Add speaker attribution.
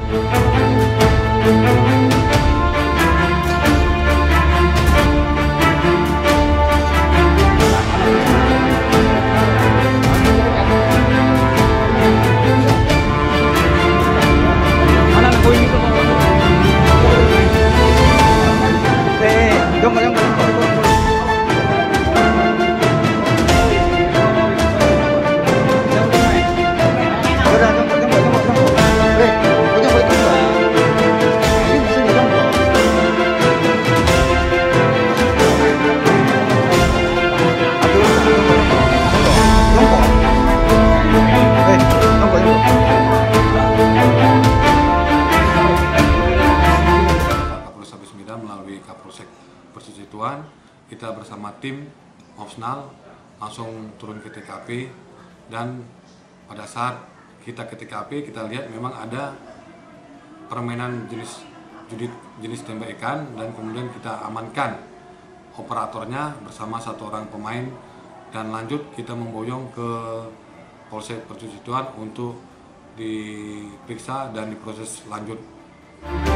Speaker 1: Melalui Kapolsek Persetujuan, kita bersama tim opsional langsung turun ke TKP, dan pada saat kita ke TKP kita lihat memang ada permainan jenis tembak ikan, dan kemudian kita amankan operatornya bersama satu orang pemain, dan lanjut kita memboyong ke Polsek Persetujuan untuk diperiksa dan diproses lanjut.